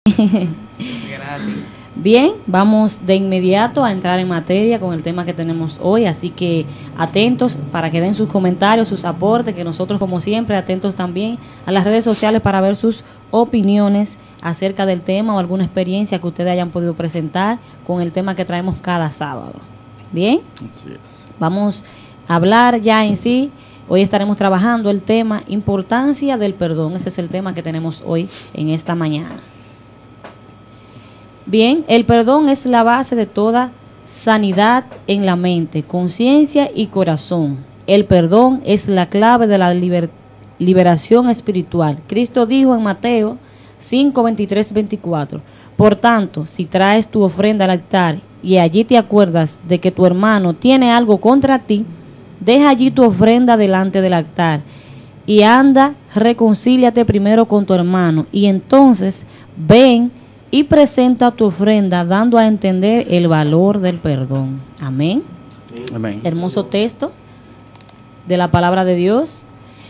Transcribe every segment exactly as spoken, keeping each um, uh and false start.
Gracias. Bien, vamos de inmediato a entrar en materia con el tema que tenemos hoy, así que atentos para que den sus comentarios, sus aportes, que nosotros como siempre atentos también a las redes sociales para ver sus opiniones acerca del tema o alguna experiencia que ustedes hayan podido presentar con el tema que traemos cada sábado. Bien, Así es. vamos a hablar ya en sí. Hoy estaremos trabajando el tema importancia del perdón. Ese es el tema que tenemos hoy en esta mañana. Bien, el perdón es la base de toda sanidad en la mente, conciencia y corazón. El perdón es la clave de la liber- liberación espiritual. Cristo dijo en Mateo cinco, veintitrés, veinticuatro: por tanto, si traes tu ofrenda al altar y allí te acuerdas de que tu hermano tiene algo contra ti, deja allí tu ofrenda delante del altar y anda, reconcíliate primero con tu hermano y entonces ven y presenta tu ofrenda, dando a entender el valor del perdón. Amén. Amén. Hermoso texto de la palabra de Dios,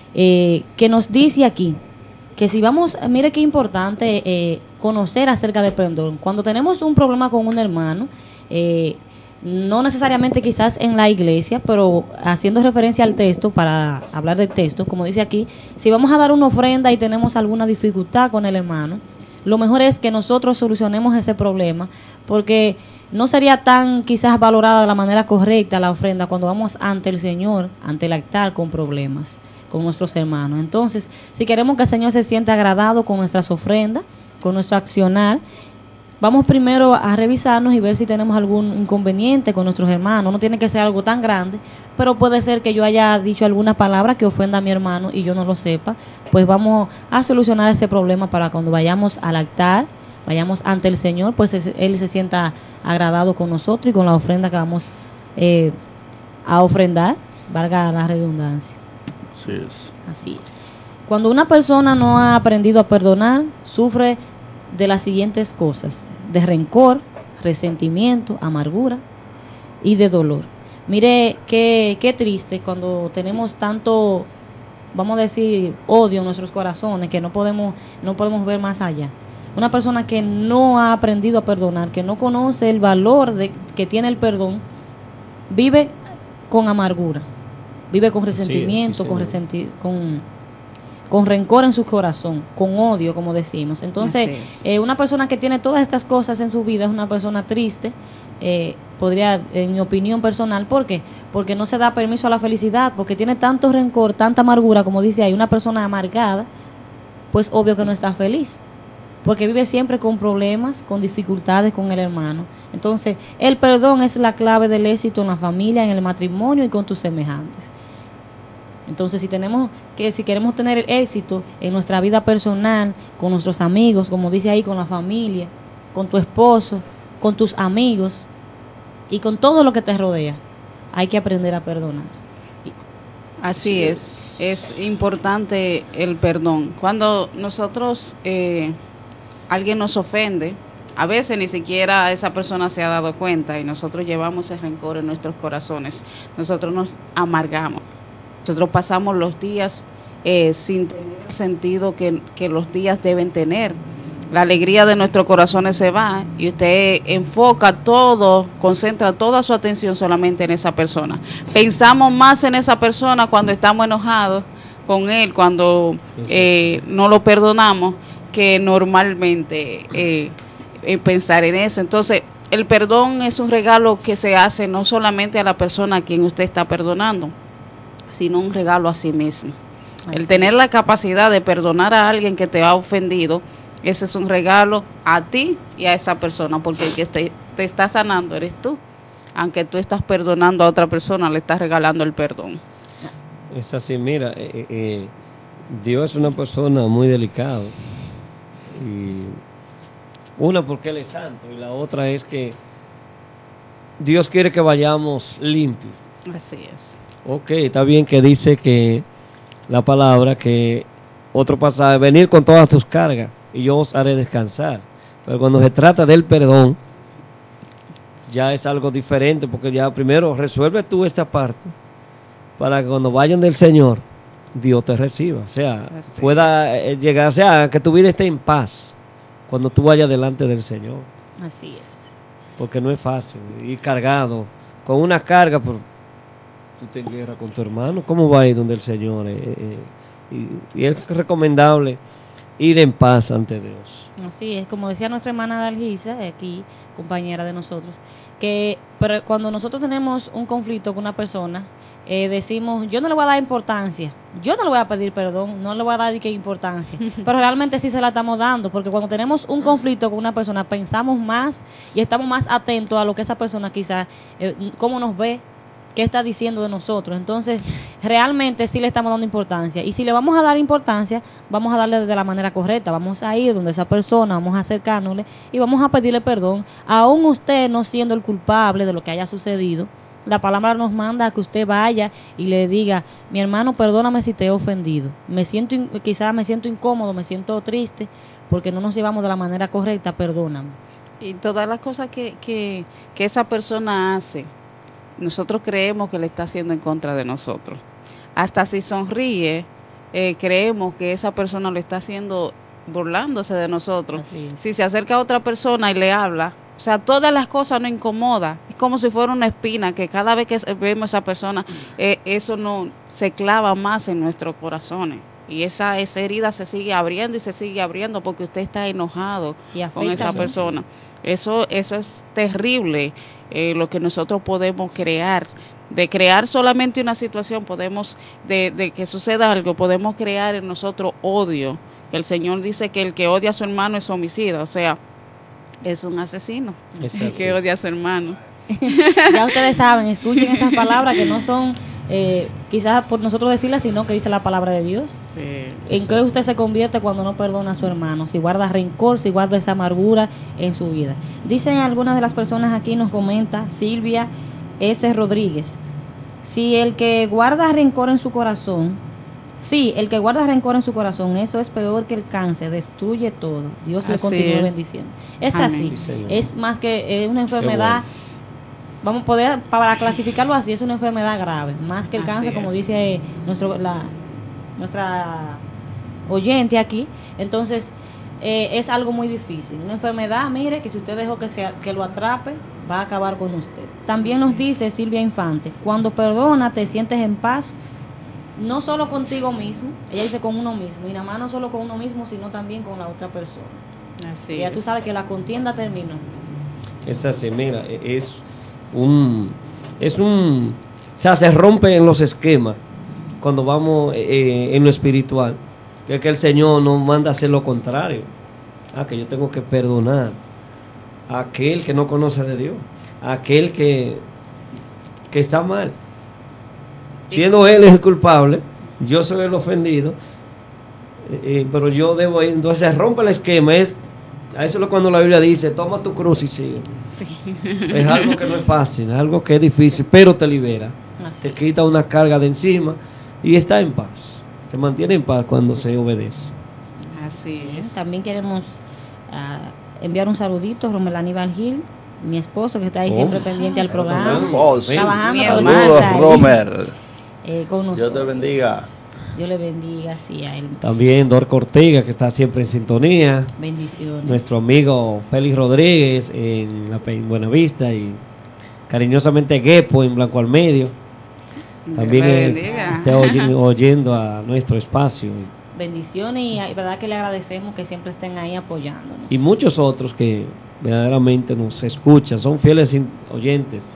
eh, que nos dice aquí que si vamos, mire qué importante eh, conocer acerca del perdón. Cuando tenemos un problema con un hermano, eh, no necesariamente quizás en la iglesia, pero haciendo referencia al texto, para hablar del texto, como dice aquí, si vamos a dar una ofrenda y tenemos alguna dificultad con el hermano, lo mejor es que nosotros solucionemos ese problema, porque no sería tan quizás valorada de la manera correcta la ofrenda cuando vamos ante el Señor, ante el altar con problemas, con nuestros hermanos. Entonces, si queremos que el Señor se sienta agradado con nuestras ofrendas, con nuestro accionar, vamos primero a revisarnos y ver si tenemos algún inconveniente con nuestros hermanos. No tiene que ser algo tan grande, pero puede ser que yo haya dicho alguna palabra que ofenda a mi hermano y yo no lo sepa. Pues vamos a solucionar ese problema para cuando vayamos al altar, vayamos ante el Señor, pues Él se sienta agradado con nosotros y con la ofrenda que vamos eh, a ofrendar, valga la redundancia. Así es. Así es. Cuando una persona no ha aprendido a perdonar, sufre de las siguientes cosas: de rencor, resentimiento, amargura y de dolor. Mire qué, qué triste cuando tenemos tanto, vamos a decir, odio en nuestros corazones, que no podemos, no podemos ver más allá. Una persona que no ha aprendido a perdonar, que no conoce el valor de, que tiene el perdón, vive con amargura, vive con resentimiento, sí, sí, con, resenti con con rencor en su corazón, con odio, como decimos. Entonces, es. eh, una persona que tiene todas estas cosas en su vida es una persona triste, eh, podría, en mi opinión personal. ¿Por qué? Porque no se da permiso a la felicidad, porque tiene tanto rencor, tanta amargura, como dice ahí, una persona amargada, pues obvio que no está feliz, porque vive siempre con problemas, con dificultades con el hermano. Entonces, el perdón es la clave del éxito en la familia, en el matrimonio y con tus semejantes. Entonces, si tenemos que, si queremos tener el éxito en nuestra vida personal, con nuestros amigos, como dice ahí, con la familia, con tu esposo, con tus amigos y con todo lo que te rodea, hay que aprender a perdonar. Así es, es importante el perdón. Cuando nosotros, eh, alguien nos ofende, a veces ni siquiera esa persona se ha dado cuenta y nosotros llevamos ese rencor en nuestros corazones, nosotros nos amargamos. Nosotros pasamos los días eh, sin tener el sentido que, que los días deben tener. La alegría de nuestros corazones se va y usted enfoca todo, concentra toda su atención solamente en esa persona. Pensamos más en esa persona cuando estamos enojados con él, cuando eh, no lo perdonamos, que normalmente eh, eh, pensar en eso. Entonces, el perdón es un regalo que se hace no solamente a la persona a quien usted está perdonando, sino un regalo a sí mismo. Así el tener es. La capacidad de perdonar a alguien que te ha ofendido, ese es un regalo a ti y a esa persona, porque el que te, te está sanando eres tú. Aunque tú estás perdonando a otra persona, le estás regalando el perdón. Es así, mira, eh, eh, Dios es una persona muy delicada. Y una, porque Él es santo, y la otra es que Dios quiere que vayamos limpios. Así es. Ok, está bien que dice que la palabra, que otro pasaje, venir con todas tus cargas y yo os haré descansar. Pero cuando se trata del perdón, ya es algo diferente, porque ya primero resuelve tú esta parte para que cuando vayan del Señor, Dios te reciba. O sea, Así pueda es. llegar, o sea, que tu vida esté en paz cuando tú vayas delante del Señor. Así es. Porque no es fácil ir cargado con una carga, por tú te guerra con tu hermano. ¿Cómo va a ir donde el Señor? Eh, eh, y, y es recomendable ir en paz ante Dios. Así es, como decía nuestra hermana Dalgisa, aquí, compañera de nosotros, que pero cuando nosotros tenemos un conflicto con una persona, eh, decimos, yo no le voy a dar importancia, yo no le voy a pedir perdón, no le voy a dar qué importancia, pero realmente sí se la estamos dando, porque cuando tenemos un conflicto con una persona, pensamos más y estamos más atentos a lo que esa persona quizás, eh, cómo nos ve, qué está diciendo de nosotros. Entonces, realmente sí le estamos dando importancia. Y si le vamos a dar importancia, vamos a darle de la manera correcta. Vamos a ir donde esa persona, vamos a acercárnosle y vamos a pedirle perdón. Aún usted no siendo el culpable de lo que haya sucedido, la palabra nos manda a que usted vaya y le diga, mi hermano, perdóname si te he ofendido. Me siento, quizás me siento incómodo, me siento triste, porque no nos llevamos de la manera correcta, perdóname. Y todas las cosas que, que, que esa persona hace, nosotros creemos que le está haciendo en contra de nosotros. Hasta si sonríe, eh, creemos que esa persona lo está haciendo burlándose de nosotros. Si se acerca a otra persona y le habla, o sea, todas las cosas nos incomodan. Es como si fuera una espina, que cada vez que vemos a esa persona, eh, eso no se clava más en nuestros corazones. Y esa, esa herida se sigue abriendo y se sigue abriendo porque usted está enojado con esa persona. Eso, eso es terrible. Eh, lo que nosotros podemos crear, de crear solamente una situación, podemos, de, de que suceda algo, podemos crear en nosotros odio. El Señor dice que el que odia a su hermano es homicida, o sea, es un asesino, es el que odia a su hermano. Ya ustedes saben, escuchen estas palabras que no son eh, quizás por nosotros decirlas, sino que dice la palabra de Dios. Sí, ¿En qué usted se convierte cuando no perdona a su hermano? Si guarda rencor, si guarda esa amargura en su vida. Dicen algunas de las personas aquí, nos comenta Silvia S. Rodríguez, si el que guarda rencor en su corazón, sí, el que guarda rencor en su corazón, eso es peor que el cáncer, destruye todo. Dios así le continúe es. bendiciendo. Es Amén. así, sí, es más que eh, una enfermedad. Vamos a poder, para clasificarlo así, es una enfermedad grave, más que el así cáncer, es. como dice nuestro, la, nuestra oyente aquí. Entonces, eh, es algo muy difícil. Una enfermedad, mire, que si usted dejó que, sea, que lo atrape, va a acabar con usted. También así nos dice es. Silvia Infante, cuando perdona, te sientes en paz, no solo contigo mismo, ella dice con uno mismo, y nada más no solo con uno mismo, sino también con la otra persona. Así y ya es. Tú sabes que la contienda terminó. Es así, mira, es... un es un o sea, se rompen los esquemas cuando vamos eh, en lo espiritual, que es que el Señor nos manda a hacer lo contrario, ah, que yo tengo que perdonar a aquel que no conoce de Dios, a aquel que que está mal, siendo él el culpable, yo soy el ofendido, eh, pero yo debo ir. Entonces se rompe el esquema. Es A eso es cuando la Biblia dice, toma tu cruz y sigue. Sí. Es algo que no es fácil, es algo que es difícil, pero te libera. Así te quita una carga de encima y está en paz. Te mantiene en paz cuando se obedece. Así es. También queremos uh, enviar un saludito a Rommel Aníbal Gil, mi esposo, que está ahí oh. siempre pendiente al programa. Oh, trabajando. Saludos, Rommel. Eh, con nosotros. Dios te bendiga. Dios le bendiga, sí, a él. También Dorco Ortega, que está siempre en sintonía. Bendiciones. Nuestro amigo Félix Rodríguez en, la, en Buenavista y cariñosamente Guepo en Blanco al Medio. También eh, está oyendo, oyendo a nuestro espacio. Bendiciones y es verdad que le agradecemos que siempre estén ahí apoyándonos. Y muchos otros que verdaderamente nos escuchan, son fieles oyentes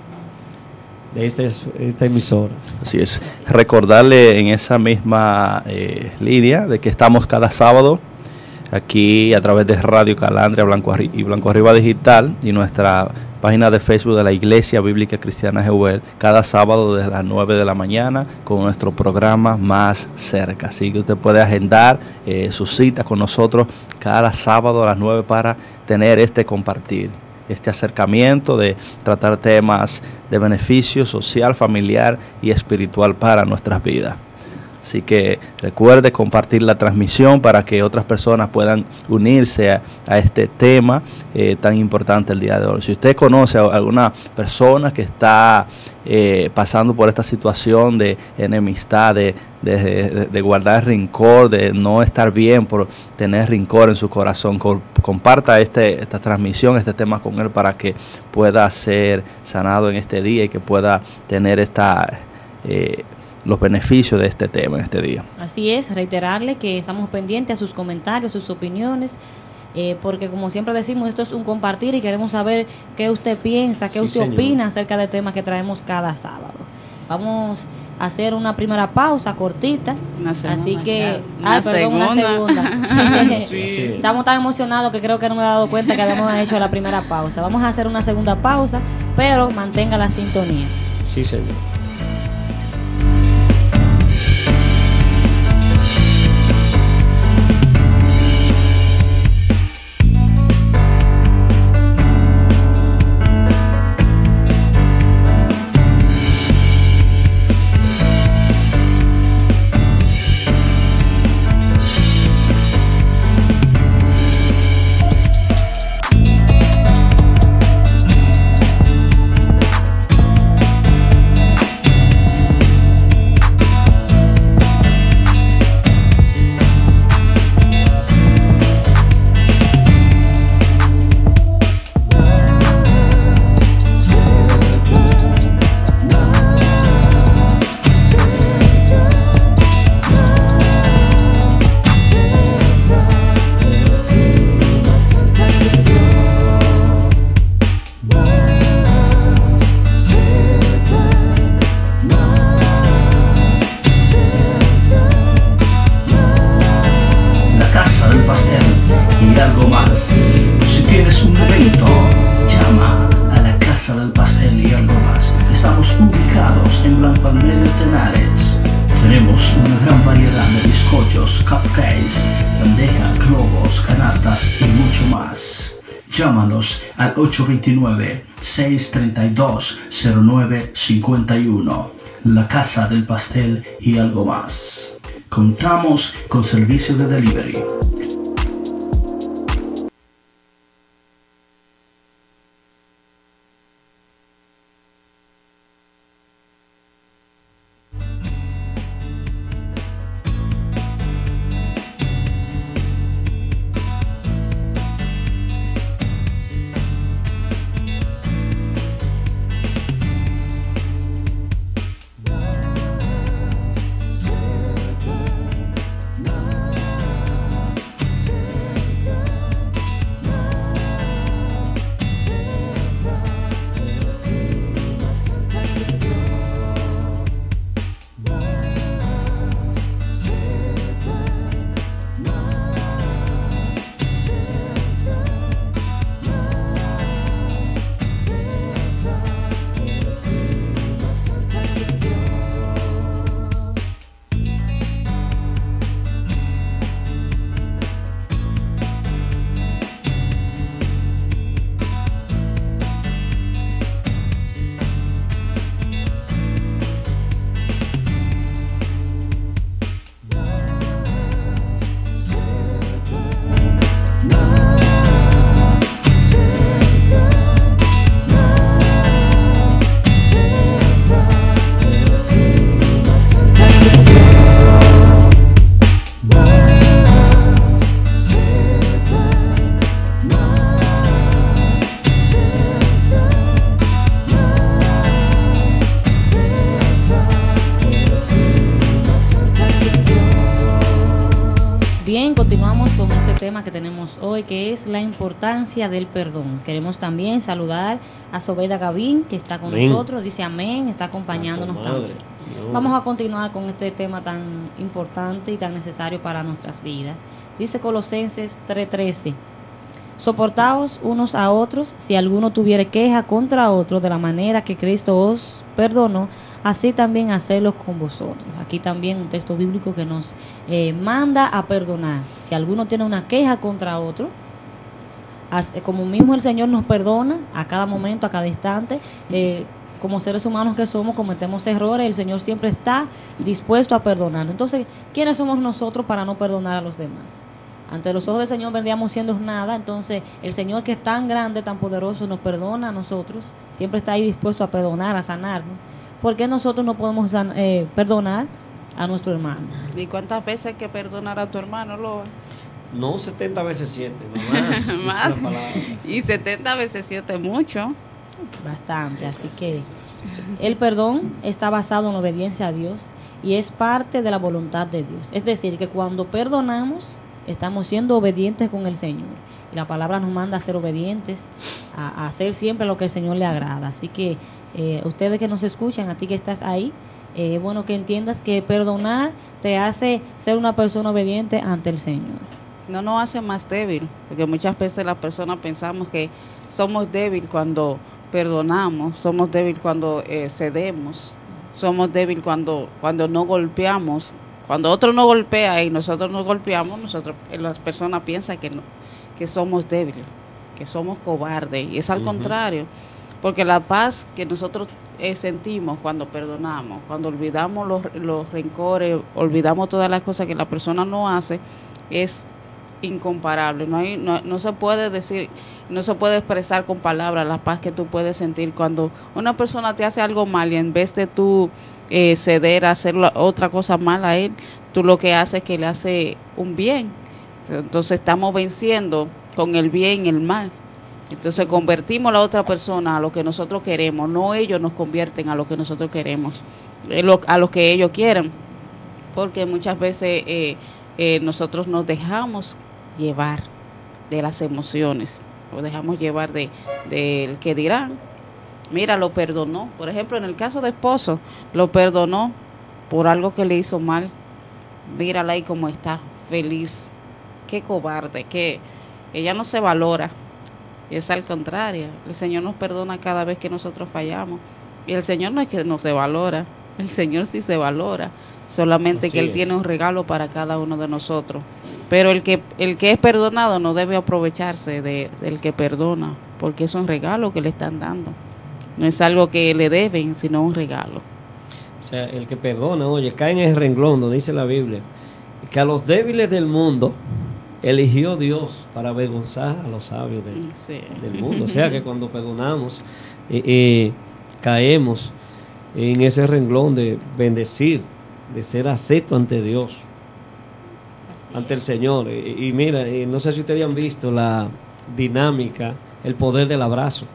de esta, esta emisora. Así es. Recordarle en esa misma eh, línea de que estamos cada sábado aquí a través de Radio Calandria Blanco Arri- y Blanco Arriba Digital y nuestra página de Facebook de la Iglesia Bíblica Cristiana Jewel, cada sábado desde las nueve de la mañana con nuestro programa Más Cerca. Así que usted puede agendar eh, su cita con nosotros cada sábado a las nueve para tener este compartir, este acercamiento de tratar temas de beneficio social, familiar y espiritual para nuestras vidas. Así que recuerde compartir la transmisión para que otras personas puedan unirse a, a este tema eh, tan importante el día de hoy. Si usted conoce a alguna persona que está eh, pasando por esta situación de enemistad, de, de, de, de guardar rencor, de no estar bien por tener rencor en su corazón, co- comparta este, esta transmisión, este tema con él para que pueda ser sanado en este día y que pueda tener esta... Eh, los beneficios de este tema en este día. Así es, reiterarle que estamos pendientes a sus comentarios, sus opiniones, eh, porque como siempre decimos, esto es un compartir y queremos saber qué usted piensa, qué Sí, usted señor. opina acerca del tema que traemos cada sábado. Vamos a hacer una primera pausa cortita, Una segunda, así que, una ah, perdón, una segunda. segunda. Sí, sí. Estamos tan emocionados que creo que no me he dado cuenta que habíamos hecho la primera pausa. Vamos a hacer una segunda pausa, pero mantenga la sintonía. Sí, señor. La Casa del Pastel y algo más. Si tienes un evento, llama a la Casa del Pastel y algo más. Estamos ubicados en Blanco al Medio Tenares. Tenemos una gran variedad de bizcochos, cupcakes, bandeja, globos, canastas y mucho más. Llámanos al ocho dos nueve, seis tres dos, cero nueve cinco uno. La Casa del Pastel y algo más. Contamos con servicio de delivery. Bien, continuamos con este tema que tenemos hoy, que es la importancia del perdón. Queremos también saludar a Sobeda Gavín, que está con Amén. nosotros, dice amén, está acompañándonos Ah, comadre. también. No. Vamos a continuar con este tema tan importante y tan necesario para nuestras vidas. Dice Colosenses tres trece, soportaos unos a otros, si alguno tuviere queja contra otro, de la manera que Cristo os perdonó, así también hacedlo con vosotros. Aquí también un texto bíblico que nos eh, manda a perdonar. Si alguno tiene una queja contra otro, as- como mismo el Señor nos perdona a cada momento, a cada instante, eh, como seres humanos que somos, cometemos errores, el Señor siempre está dispuesto a perdonar. Entonces, ¿quiénes somos nosotros para no perdonar a los demás? Ante los ojos del Señor vendríamos siendo nada. Entonces el Señor, que es tan grande, tan poderoso, nos perdona a nosotros, siempre está ahí dispuesto a perdonar, a sanarnos. ¿Por qué nosotros no podemos san- eh, perdonar a nuestro hermano? ¿Y cuántas veces hay que perdonar a tu hermano, Loa? No setenta veces siete, no más. Dice Más. la palabra. Y setenta veces siete mucho. Bastante, así que el perdón está basado en la obediencia a Dios y es parte de la voluntad de Dios. Es decir, que cuando perdonamos, estamos siendo obedientes con el Señor. Y la palabra nos manda a ser obedientes, a, a hacer siempre lo que el Señor le agrada. Así que eh, ustedes que nos escuchan, a ti que estás ahí, eh, es bueno que entiendas que perdonar te hace ser una persona obediente ante el Señor. No nos hace más débil, porque muchas veces las personas pensamos que somos débiles cuando perdonamos, somos débiles cuando eh, cedemos, somos débiles cuando, cuando no golpeamos. Cuando otro no golpea y nosotros no golpeamos, nosotros, las personas piensan que no, que somos débiles, que somos cobardes, y es al Ujú. contrario, porque la paz que nosotros eh, sentimos cuando perdonamos, cuando olvidamos los, los rencores, olvidamos todas las cosas que la persona no hace, es incomparable. No hay, no, no se puede decir, no se puede expresar con palabras la paz que tú puedes sentir cuando una persona te hace algo mal y en vez de tú eh, ceder a hacer la, otra cosa mal a él, tú lo que haces es que le hace un bien. Entonces estamos venciendo con el bien el mal. Entonces convertimos a la otra persona a lo que nosotros queremos, no ellos nos convierten a lo que nosotros queremos, eh, lo, a lo que ellos quieren, porque muchas veces eh, eh, nosotros nos dejamos llevar de las emociones, nos dejamos llevar de del que dirán. Mira, lo perdonó, por ejemplo, en el caso de esposo, lo perdonó por algo que le hizo mal. Mírala ahí como está, feliz. Qué cobarde, que ella no se valora. Es al contrario, el Señor nos perdona cada vez que nosotros fallamos. Y el Señor no es que no se valora, el Señor sí se valora, solamente Así que Él es. tiene un regalo para cada uno de nosotros. Pero el que el que es perdonado no debe aprovecharse de, del que perdona, porque es un regalo que le están dando. No es algo que le deben, sino un regalo. O sea, el que perdona, oye, cae en el renglón donde dice la Biblia que a los débiles del mundo eligió Dios para avergonzar a los sabios del, Sí. del mundo. O sea que cuando perdonamos, eh, eh, caemos en ese renglón de bendecir, de ser acepto ante Dios, ante el Señor. Y, y mira, eh, no sé si ustedes han visto la dinámica, el poder del abrazo,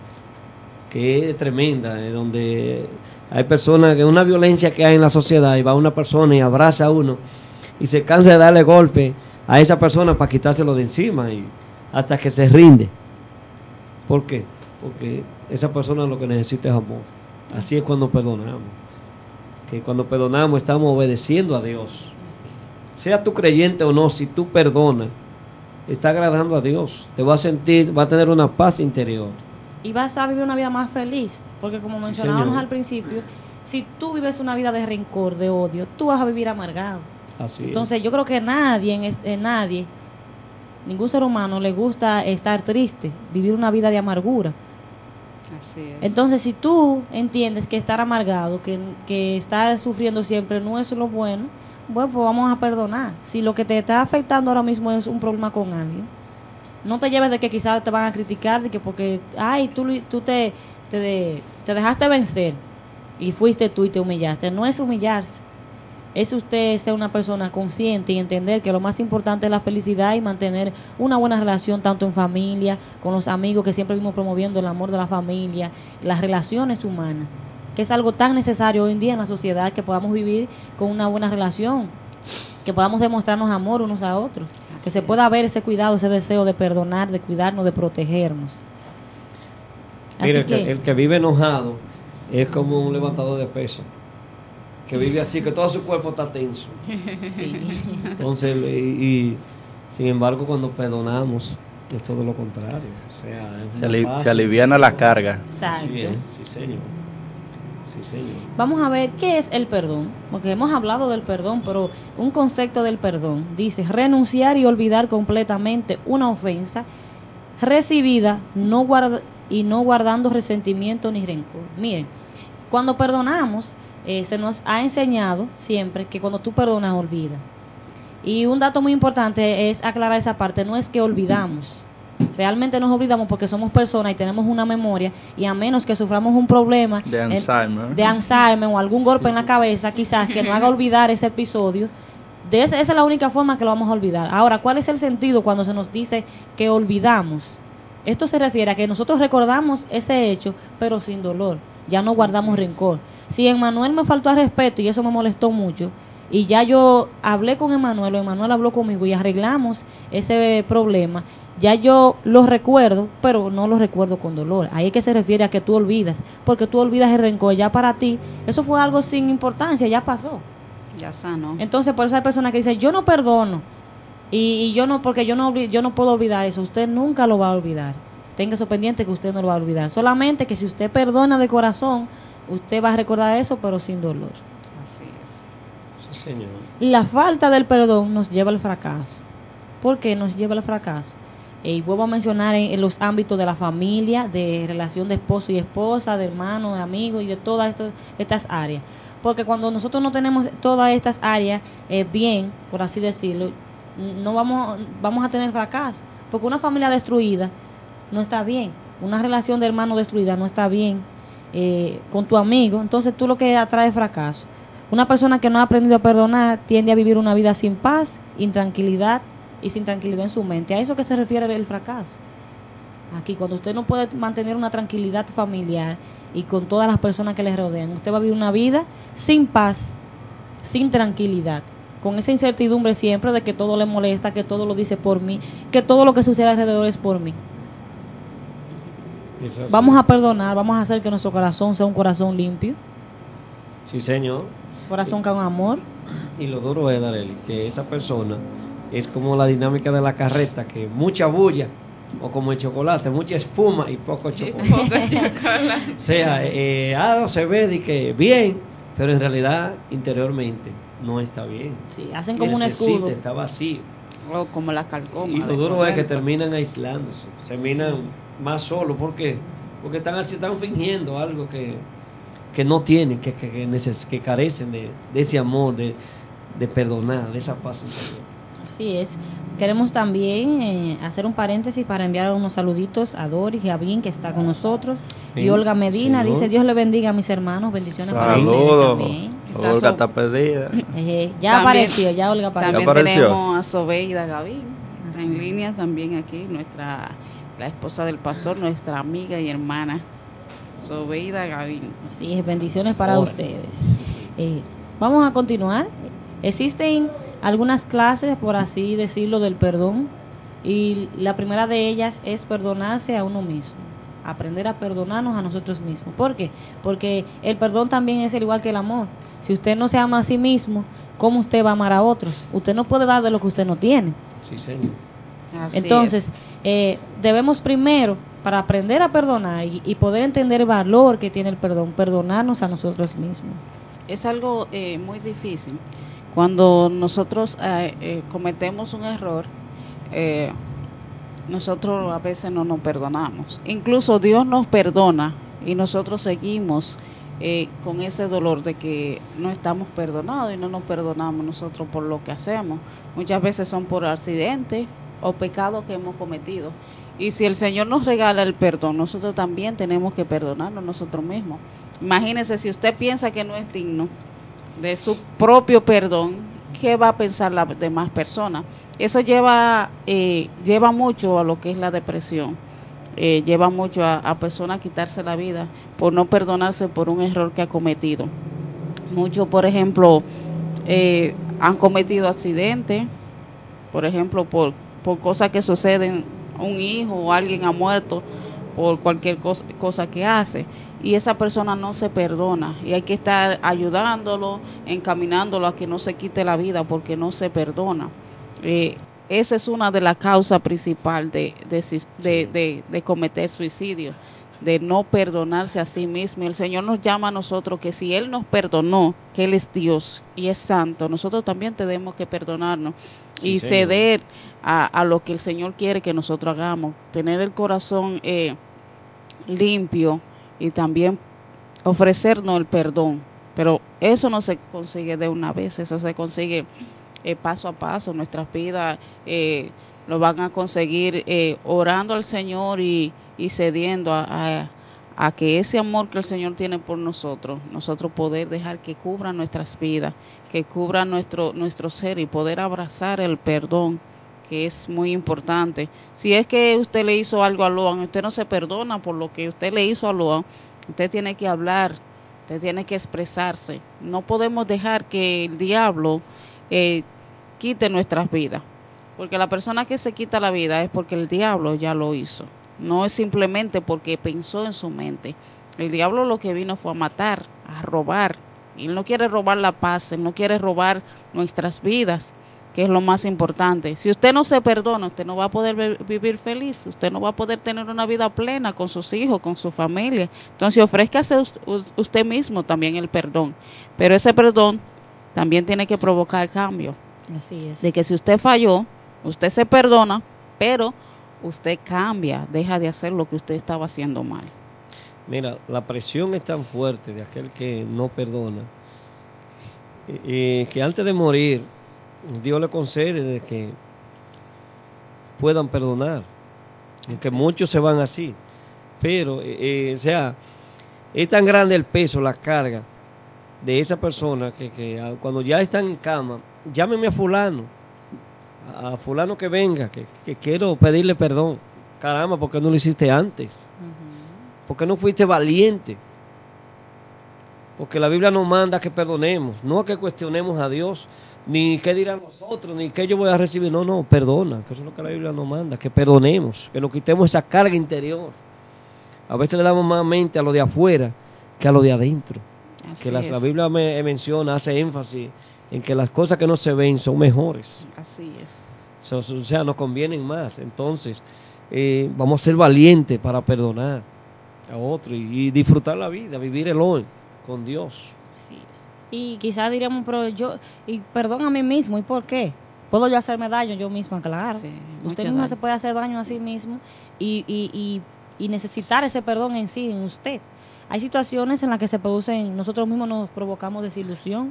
que es tremenda, eh, donde hay personas, que una violencia que hay en la sociedad, y va una persona y abraza a uno y se cansa de darle golpe a esa persona para quitárselo de encima y hasta que se rinde. ¿Por qué? Porque esa persona lo que necesita es amor. Así es cuando perdonamos. Que cuando perdonamos estamos obedeciendo a Dios. Sea tú creyente o no, si tú perdonas, está agradando a Dios. Te va a sentir, va a tener una paz interior. Y vas a vivir una vida más feliz, porque como Sí, mencionábamos señor. al principio, si tú vives una vida de rencor, de odio, tú vas a vivir amargado. Así Entonces yo creo que nadie, en este, nadie, ningún ser humano le gusta estar triste, vivir una vida de amargura. Así es. Entonces si tú entiendes que estar amargado, que, que estar sufriendo siempre no es lo bueno, bueno, pues vamos a perdonar. Si lo que te está afectando ahora mismo es un problema con alguien, no te lleves de que quizás te van a criticar, de que porque, ay, tú, tú te, te, de- te dejaste vencer y fuiste tú y te humillaste. No es humillarse. Es usted ser una persona consciente y entender que lo más importante es la felicidad y mantener una buena relación tanto en familia, con los amigos, que siempre vimos promoviendo el amor de la familia, las relaciones humanas, que es algo tan necesario hoy en día en la sociedad, que podamos vivir con una buena relación, que podamos demostrarnos amor unos a otros, que se pueda ver ese cuidado, ese deseo de perdonar, de cuidarnos, de protegernos. Así Mira, el que, que, el que vive enojado es como un levantador de peso, que vive así, que todo su cuerpo está tenso. sí. Entonces, y, y, sin embargo, cuando perdonamos, es todo lo contrario. O sea, es Se, una ali- paz. se aliviana la carga. Exacto. Sí, eh, sí, señor. Sí, señor. Vamos a ver qué es el perdón, porque hemos hablado del perdón, pero un concepto del perdón dice renunciar y olvidar completamente una ofensa recibida, no guarda- y no guardando resentimiento ni rencor. Miren, cuando perdonamos, eh, se nos ha enseñado siempre que cuando tú perdonas, olvida. Y un dato muy importante es aclarar esa parte, no es que olvidamos. Realmente nos olvidamos porque somos personas y tenemos una memoria, y a menos que suframos un problema De Alzheimer. en, de Alzheimer o algún golpe en la cabeza quizás que nos haga olvidar ese episodio, de esa, esa es la única forma que lo vamos a olvidar. Ahora, ¿cuál es el sentido cuando se nos dice que olvidamos? Esto se refiere a que nosotros recordamos ese hecho pero sin dolor, ya no guardamos rencor. Si Emmanuel me faltó al respeto y eso me molestó mucho, y ya yo hablé con Emmanuel o Emmanuel habló conmigo y arreglamos ese problema, ya yo lo recuerdo, pero no lo recuerdo con dolor. Ahí es que se refiere a que tú olvidas, porque tú olvidas el rencor. Ya para ti, eso fue algo sin importancia, ya pasó. Ya sano. Entonces, por eso hay personas que dicen, yo no perdono, y, y yo no, porque yo no, yo no puedo olvidar eso. Usted nunca lo va a olvidar. Tenga eso pendiente que usted no lo va a olvidar. Solamente que si usted perdona de corazón, usted va a recordar eso, pero sin dolor. Así es. Sí, señor. La falta del perdón nos lleva al fracaso. ¿Por qué nos lleva al fracaso? Y vuelvo a mencionar en, en los ámbitos de la familia, de relación de esposo y esposa, de hermano, de amigo y de todas estos, estas áreas. Porque cuando nosotros no tenemos todas estas áreas eh, bien, por así decirlo, no vamos, vamos a tener fracaso. Porque una familia destruida no está bien. Una relación de hermano destruida no está bien eh, con tu amigo. Entonces tú lo que atrae es fracaso. Una persona que no ha aprendido a perdonar tiende a vivir una vida sin paz, intranquilidad y sin tranquilidad en su mente. A eso que se refiere el fracaso. Aquí, cuando usted no puede mantener una tranquilidad familiar y con todas las personas que le rodean, usted va a vivir una vida sin paz, sin tranquilidad, con esa incertidumbre siempre de que todo le molesta, que todo lo dice por mí, que todo lo que sucede alrededor es por mí. Vamos a perdonar, vamos a hacer que nuestro corazón sea un corazón limpio. Sí, señor. Corazón con amor. Y lo duro es, Darely, que esa persona es como la dinámica de la carreta, que mucha bulla, o como el chocolate, mucha espuma y poco chocolate. Poco chocolate. O sea, eh, ah, se ve de que bien, pero en realidad interiormente no está bien. Sí, hacen como un Necesita, escudo. está vacío. O como la calcoma. Y lo de duro es que comer. terminan aislándose, terminan más solos. ¿Por qué? Porque están así, están fingiendo algo que, que no tienen, que, que, que, neces que carecen de, de ese amor, de, de perdonar, de esa paz interior. Así es. Queremos también eh, hacer un paréntesis para enviar unos saluditos a Doris y a Vin, que está con nosotros. Y Sí, Olga Medina señor. dice, Dios le bendiga a mis hermanos, bendiciones para ustedes Saludos. también. Está Olga so- está perdida. Eh, ya También- apareció, ya Olga apareció. También apareció? tenemos a Sobeida Gavín, está en línea también aquí, nuestra la esposa del pastor, nuestra amiga y hermana, Sobeida Gavín. Así es, bendiciones para Ahora. ustedes. Eh, vamos a continuar. Existen algunas clases, por así decirlo, del perdón, y la primera de ellas es perdonarse a uno mismo, aprender a perdonarnos a nosotros mismos. ¿Por qué? Porque el perdón también es el igual que el amor. Si usted no se ama a sí mismo, ¿cómo usted va a amar a otros? Usted no puede dar de lo que usted no tiene. Sí, señor. Así Entonces, eh, debemos primero, para aprender a perdonar y, y poder entender el valor que tiene el perdón, perdonarnos a nosotros mismos. es, es algo eh, muy difícil. Cuando nosotros eh, eh, cometemos un error, eh, nosotros a veces no nos perdonamos. Incluso Dios nos perdona y nosotros seguimos eh, con ese dolor de que no estamos perdonados y no nos perdonamos nosotros por lo que hacemos. Muchas veces son por accidentes o pecados que hemos cometido. Y si el Señor nos regala el perdón, nosotros también tenemos que perdonarnos nosotros mismos. Imagínese si usted piensa que no es digno de su propio perdón, ¿qué va a pensar las demás personas? Eso lleva eh, lleva mucho a lo que es la depresión, eh, lleva mucho a, a personas a quitarse la vida por no perdonarse por un error que ha cometido. Muchos, por ejemplo, eh, han cometido accidentes, por ejemplo, por, por cosas que suceden, un hijo o alguien ha muerto por cualquier cosa, cosa que hace, y esa persona no se perdona, y hay que estar ayudándolo, encaminándolo a que no se quite la vida porque no se perdona. Eh, esa es una de las causas principales de, de, de, de, de cometer suicidio, de no perdonarse a sí mismo. Y el Señor nos llama a nosotros que si Él nos perdonó, que Él es Dios y es santo, nosotros también tenemos que perdonarnos Sí, y señor. ceder a, a lo que el Señor quiere que nosotros hagamos, tener el corazón eh, limpio y también ofrecernos el perdón. Pero eso no se consigue de una vez, eso se consigue eh, paso a paso. Nuestras vidas eh, lo van a conseguir eh, orando al Señor y, y cediendo a, a, a que ese amor que el Señor tiene por nosotros, nosotros poder dejar que cubra nuestras vidas, que cubra nuestro, nuestro ser y poder abrazar el perdón, que es muy importante. Si es que usted le hizo algo a Loan, usted no se perdona por lo que usted le hizo a Loan, usted tiene que hablar, usted tiene que expresarse. No podemos dejar que el diablo eh, quite nuestras vidas, porque la persona que se quita la vida es porque el diablo ya lo hizo, no es simplemente porque pensó en su mente. El diablo lo que vino fue a matar, a robar. Él no quiere robar la paz, él no quiere robar nuestras vidas, que es lo más importante. Si usted no se perdona, usted no va a poder vivir feliz, usted no va a poder tener una vida plena con sus hijos, con su familia. Entonces, ofrézcase usted mismo también el perdón. Pero ese perdón también tiene que provocar cambio. Así es. De que si usted falló, usted se perdona, pero usted cambia, deja de hacer lo que usted estaba haciendo mal. Mira, la presión es tan fuerte de aquel que no perdona, eh, que antes de morir, Dios le concede de que puedan perdonar, aunque muchos se van así, pero, eh, eh, o sea, es tan grande el peso, la carga de esa persona que, que cuando ya están en cama, llámeme a fulano, a fulano que venga, que, que quiero pedirle perdón. Caramba, ¿por qué no lo hiciste antes? Uh-huh. ¿Por qué no fuiste valiente? Porque la Biblia nos manda que perdonemos, no que cuestionemos a Dios, ni qué dirán nosotros, ni qué yo voy a recibir. No, no, perdona, que eso es lo que la Biblia nos manda, que perdonemos, que nos quitemos esa carga interior. A veces le damos más mente a lo de afuera que a lo de adentro. Así que la, la Biblia me menciona, hace énfasis en que las cosas que no se ven son mejores. Así es. So, so, o sea, nos convienen más. Entonces, eh, vamos a ser valientes para perdonar a otro y, y disfrutar la vida, vivir el hoy con Dios. Así es. Y quizás diríamos, pero yo, y perdón a mí mismo, ¿y por qué? ¿Puedo yo hacerme daño yo misma? Claro. Sí, usted mismo daño. Se puede hacer daño a sí mismo y, y, y, y necesitar ese perdón en sí, en usted. Hay situaciones en las que se producen, nosotros mismos nos provocamos desilusión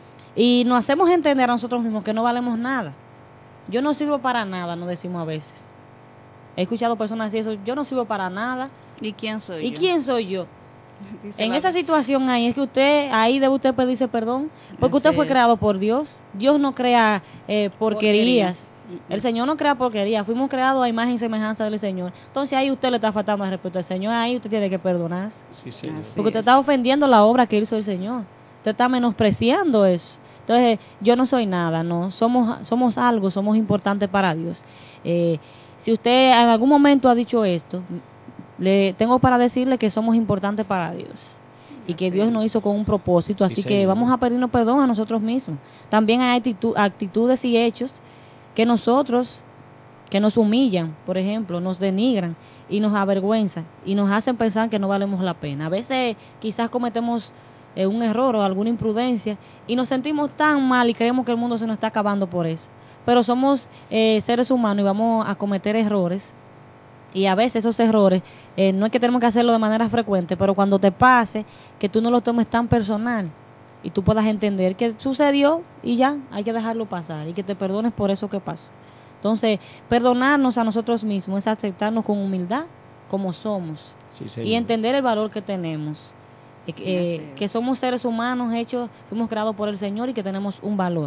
y nos hacemos entender a nosotros mismos que no valemos nada. Yo no sirvo para nada, nos decimos a veces. He escuchado personas decir eso, yo no sirvo para nada. ¿Y quién soy ¿Y yo? quién soy yo? En la... esa situación ahí es que usted, ahí debe usted pedirse perdón, porque usted fue creado por Dios. Dios no crea eh, porquerías. Porquería. El Señor no crea porquerías. Fuimos creados a imagen y semejanza del Señor. Entonces ahí usted le está faltando al respeto al Señor. Ahí usted tiene que perdonarse. Sí, Señor. Porque usted está ofendiendo la obra que hizo el Señor. Usted está menospreciando eso. Entonces yo no soy nada, no. Somos, somos algo, somos importantes para Dios. Eh, si usted en algún momento ha dicho esto, le tengo para decirle que somos importantes para Dios y que Dios nos hizo con un propósito, así sí, que vamos a pedirnos perdón a nosotros mismos. También hay actitud, actitudes y hechos que nosotros, que nos humillan, por ejemplo, nos denigran y nos avergüenzan y nos hacen pensar que no valemos la pena. A veces quizás cometemos eh, un error o alguna imprudencia y nos sentimos tan mal y creemos que el mundo se nos está acabando por eso. Pero somos eh, seres humanos y vamos a cometer errores. Y a veces esos errores, eh, no es que tenemos que hacerlo de manera frecuente, pero cuando te pase, que tú no lo tomes tan personal y tú puedas entender que sucedió y ya, hay que dejarlo pasar y que te perdones por eso que pasó. Entonces, perdonarnos a nosotros mismos es aceptarnos con humildad como somos, sí, y entender el valor que tenemos, eh, eh, que somos seres humanos hechos, fuimos creados por el Señor y que tenemos un valor.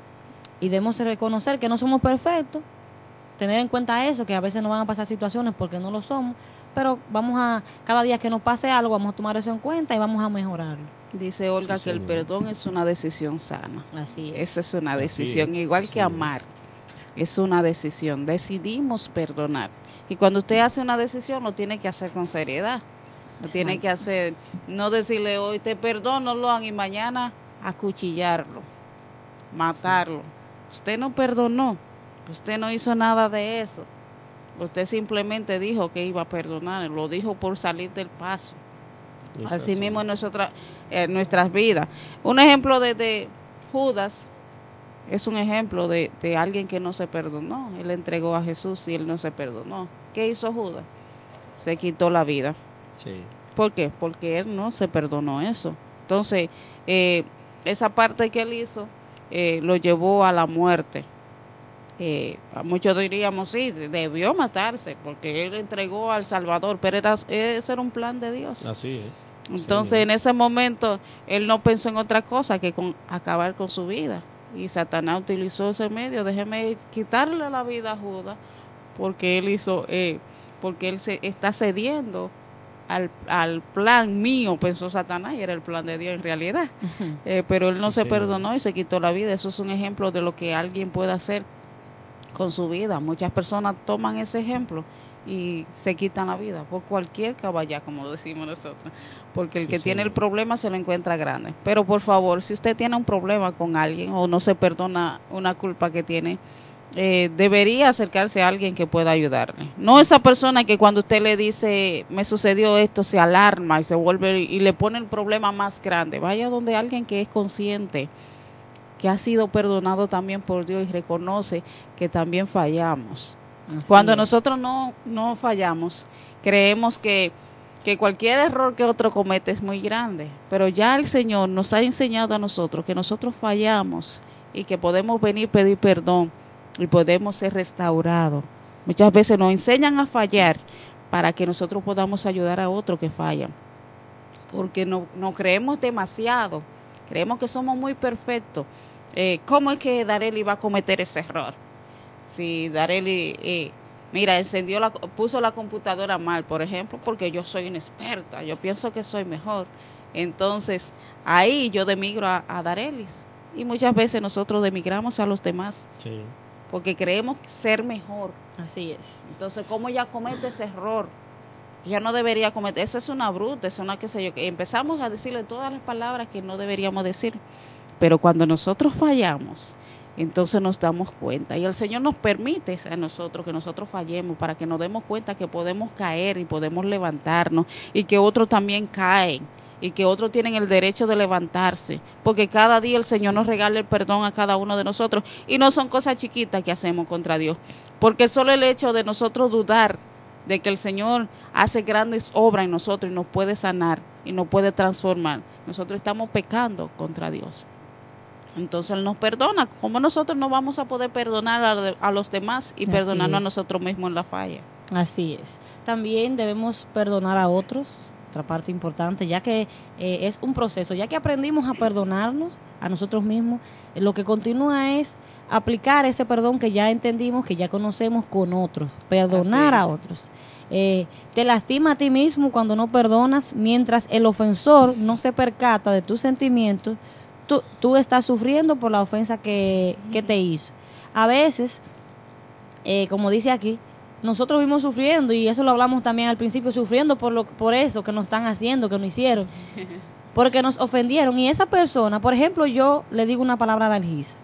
Y debemos reconocer que no somos perfectos, tener en cuenta eso, que a veces nos van a pasar situaciones porque no lo somos, pero vamos a, cada día que nos pase algo, vamos a tomar eso en cuenta y vamos a mejorarlo. Dice Olga sí, que el perdón es una decisión sana. Así es. Esa es una decisión, es. igual sí. que amar, es una decisión. Decidimos perdonar. Y cuando usted hace una decisión, lo tiene que hacer con seriedad. Lo tiene que hacer, no decirle hoy te perdono, Loan, y mañana acuchillarlo, matarlo. Usted no perdonó. Usted no hizo nada de eso. Usted simplemente dijo que iba a perdonar. Lo dijo por salir del paso. Así, así mismo en nosotras, en nuestras vidas. Un ejemplo de, de Judas es un ejemplo de, de alguien que no se perdonó. Él entregó a Jesús y él no se perdonó. ¿Qué hizo Judas? Se quitó la vida. Sí. ¿Por qué? Porque él no se perdonó eso. Entonces, eh, esa parte que él hizo eh, lo llevó a la muerte. Eh, muchos diríamos, sí, debió matarse, porque él entregó al Salvador, pero era, ese era un plan de Dios. Así es. Entonces, Sí. en ese momento, él no pensó en otra cosa que con acabar con su vida. Y Satanás utilizó ese medio, déjeme quitarle la vida a Judas, porque él hizo, eh, porque él se está cediendo al, al plan mío, pensó Satanás, y era el plan de Dios en realidad. Ujú. Eh, pero él no Sí, se sí. perdonó y se quitó la vida. Eso es un ejemplo de lo que alguien puede hacer con su vida. Muchas personas toman ese ejemplo y se quitan la vida por cualquier caballa, como decimos nosotros, porque el Sí, que sí. tiene el problema se lo encuentra grande. Pero por favor, si usted tiene un problema con alguien o no se perdona una culpa que tiene, eh, debería acercarse a alguien que pueda ayudarle. No esa persona que cuando usted le dice, me sucedió esto, se alarma y se vuelve y le pone el problema más grande. Vaya donde alguien que es consciente, que ha sido perdonado también por Dios y reconoce que también fallamos. Así Cuando es. nosotros no, no fallamos, creemos que, que cualquier error que otro comete es muy grande, pero ya el Señor nos ha enseñado a nosotros que nosotros fallamos y que podemos venir a pedir perdón y podemos ser restaurados. Muchas veces nos enseñan a fallar para que nosotros podamos ayudar a otros que fallan, porque no, no creemos demasiado, creemos que somos muy perfectos. Eh, ¿Cómo es que Darely va a cometer ese error? Si Darely, eh, mira, encendió la, puso la computadora mal, por ejemplo, porque yo soy inexperta, yo pienso que soy mejor. Entonces, ahí yo demigro a, a Darelis. Y muchas veces nosotros demigramos a los demás Sí. porque creemos ser mejor. Así es. Entonces, ¿cómo ella comete ese error? Ella no debería cometer, eso es una bruta, eso es una qué sé yo. Que empezamos a decirle todas las palabras que no deberíamos decir. Pero cuando nosotros fallamos, entonces nos damos cuenta. Y el Señor nos permite a nosotros que nosotros fallemos para que nos demos cuenta que podemos caer y podemos levantarnos y que otros también caen y que otros tienen el derecho de levantarse. Porque cada día el Señor nos regala el perdón a cada uno de nosotros y no son cosas chiquitas que hacemos contra Dios. Porque solo el hecho de nosotros dudar de que el Señor hace grandes obras en nosotros y nos puede sanar y nos puede transformar, nosotros estamos pecando contra Dios. Entonces Él nos perdona. ¿Cómo nosotros no vamos a poder perdonar a, de, a los demás y Así perdonarnos es. a nosotros mismos en la falla? Así es. También debemos perdonar a otros, otra parte importante, ya que eh, es un proceso, ya que aprendimos a perdonarnos a nosotros mismos, eh, lo que continúa es aplicar ese perdón que ya entendimos, que ya conocemos con otros, perdonar Así es. a otros. Eh, te lastima a ti mismo cuando no perdonas, mientras el ofensor no se percata de tus sentimientos, tú, tú estás sufriendo por la ofensa que, que te hizo. A veces, eh, como dice aquí, nosotros vivimos sufriendo, y eso lo hablamos también al principio, sufriendo por lo por eso que nos están haciendo, que nos hicieron, porque nos ofendieron. Y esa persona, por ejemplo, yo le digo una palabra a Dalgisa,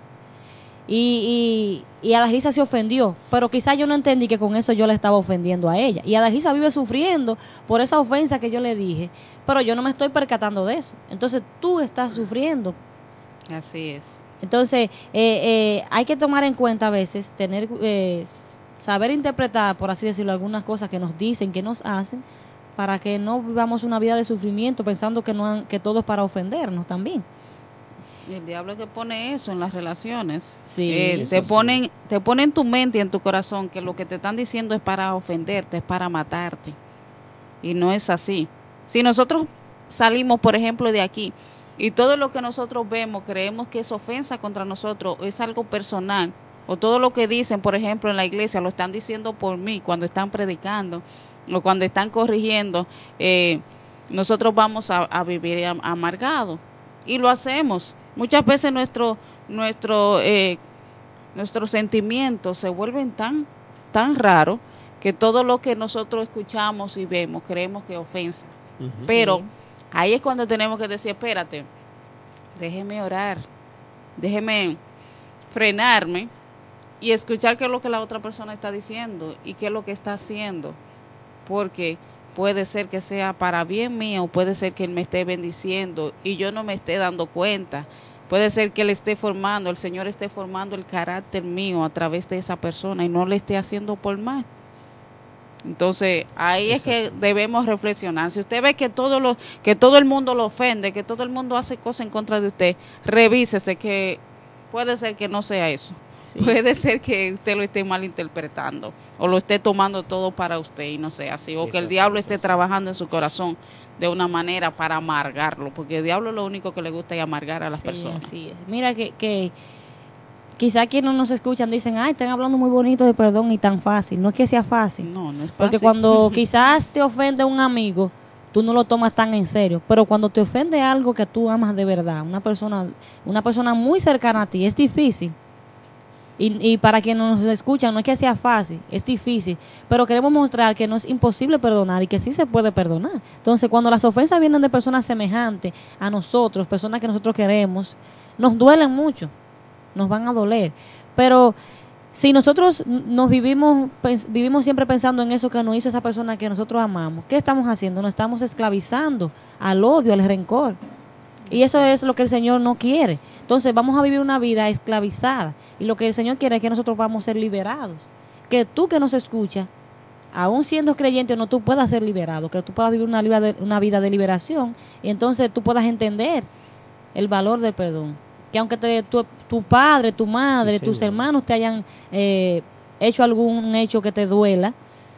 y, y, y Dalgisa se ofendió, pero quizás yo no entendí que con eso yo le estaba ofendiendo a ella. Y Dalgisa vive sufriendo por esa ofensa que yo le dije, pero yo no me estoy percatando de eso. Entonces tú estás sufriendo. Así es. Entonces, eh, eh, hay que tomar en cuenta a veces, tener, eh, saber interpretar, por así decirlo, algunas cosas que nos dicen, que nos hacen, para que no vivamos una vida de sufrimiento pensando que, no han- que todo es para ofendernos también. Y el diablo que pone eso en las relaciones. Sí, Eh, eso te sí. ponen, te pone en tu mente y en tu corazón que lo que te están diciendo es para ofenderte, es para matarte. Y no es así. Si nosotros salimos, por ejemplo, de aquí y todo lo que nosotros vemos creemos que es ofensa contra nosotros, es algo personal, o todo lo que dicen, por ejemplo, en la iglesia, lo están diciendo por mí cuando están predicando o cuando están corrigiendo, eh, nosotros vamos a, a vivir am- amargados. Y lo hacemos. Muchas veces nuestro, nuestro, eh, nuestros sentimientos se vuelven tan, tan raros que todo lo que nosotros escuchamos y vemos creemos que es ofensa. Ujú. Pero ahí es cuando tenemos que decir, espérate, déjeme orar, déjeme frenarme y escuchar qué es lo que la otra persona está diciendo y qué es lo que está haciendo, porque puede ser que sea para bien mío, puede ser que Él me esté bendiciendo y yo no me esté dando cuenta, puede ser que Él esté formando, el Señor esté formando el carácter mío a través de esa persona y no le esté haciendo por mal. Entonces, ahí es que debemos reflexionar. Si usted ve que todo lo que todo el mundo lo ofende, que todo el mundo hace cosas en contra de usted, revísese, que puede ser que no sea eso. Sí. Puede ser que usted lo esté malinterpretando o lo esté tomando todo para usted y no sea así, o que el diablo esté trabajando en su corazón de una manera para amargarlo, porque el diablo lo único que le gusta es amargar a las sí, personas. Así es. Mira que, que quizá quienes no nos escuchan dicen, ay, están hablando muy bonito de perdón y tan fácil. No es que sea fácil. No, no es fácil. Porque cuando quizás te ofende un amigo, tú no lo tomas tan en serio. Pero cuando te ofende algo que tú amas de verdad, una persona, una persona muy cercana a ti, es difícil. Y, y para quienes nos escuchan, no es que sea fácil, es difícil. Pero queremos mostrar que no es imposible perdonar y que sí se puede perdonar. Entonces, cuando las ofensas vienen de personas semejantes a nosotros, personas que nosotros queremos, nos duelen mucho. Nos van a doler, pero si nosotros nos vivimos vivimos siempre pensando en eso que nos hizo esa persona que nosotros amamos, ¿qué estamos haciendo? Nos estamos esclavizando al odio, al rencor, y eso es lo que el Señor no quiere. Entonces vamos a vivir una vida esclavizada, y lo que el Señor quiere es que nosotros vamos a ser liberados, que tú que nos escuchas, aún siendo creyente o no, tú puedas ser liberado, que tú puedas vivir una vida de, una vida de liberación, y entonces tú puedas entender el valor del perdón. Que aunque te, tu, tu padre, tu madre, sí, tus hermanos te hayan eh, hecho algún hecho que te duela,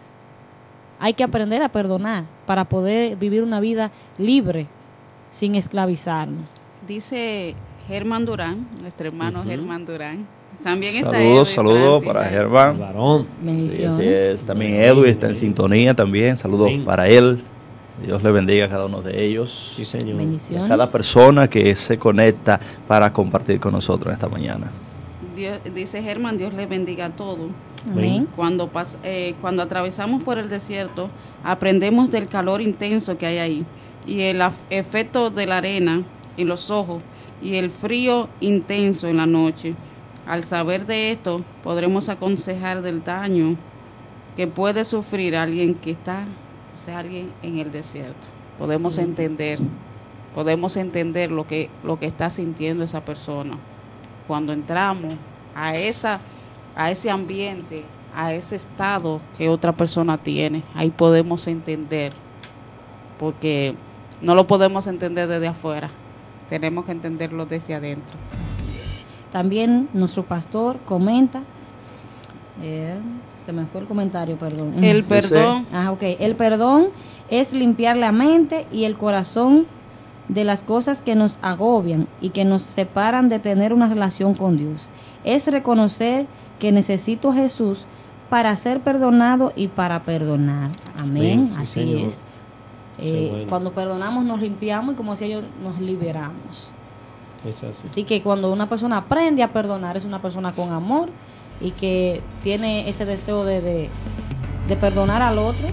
hay que aprender a perdonar para poder vivir una vida libre, sin esclavizarnos. Dice Germán Durán, nuestro hermano uh-huh. Germán Durán. También está Saludos, saludos para Germán. Varón. Sí, así es. También Edwin está en sintonía también. Saludos Bien. para él. Dios le bendiga a cada uno de ellos. Sí, Señor. Bendiciones. A cada persona que se conecta para compartir con nosotros esta mañana. Dios, dice Germán, Dios le bendiga a todos. Amén. Cuando, pas, eh, cuando atravesamos por el desierto, aprendemos del calor intenso que hay ahí y el af- efecto de la arena en los ojos y el frío intenso en la noche. Al saber de esto, podremos aconsejar del daño que puede sufrir alguien que está o sea, alguien en el desierto. Podemos sí. entender, podemos entender lo que lo que está sintiendo esa persona cuando entramos a esa a ese ambiente, a ese estado que otra persona tiene. Ahí podemos entender, porque no lo podemos entender desde afuera, tenemos que entenderlo desde adentro. Así es. También nuestro pastor comenta. Eh, Se me fue el comentario, perdón. El perdón. Ah, ok. El perdón es limpiar la mente y el corazón de las cosas que nos agobian y que nos separan de tener una relación con Dios. Es reconocer que necesito a Jesús para ser perdonado y para perdonar. Amén. Sí, sí, Así señor. es. Eh, sí, bueno. Cuando perdonamos nos limpiamos y, como decía yo, nos liberamos. Es así. Así que cuando una persona aprende a perdonar, es una persona con amor y que tiene ese deseo de, de, de perdonar al otro.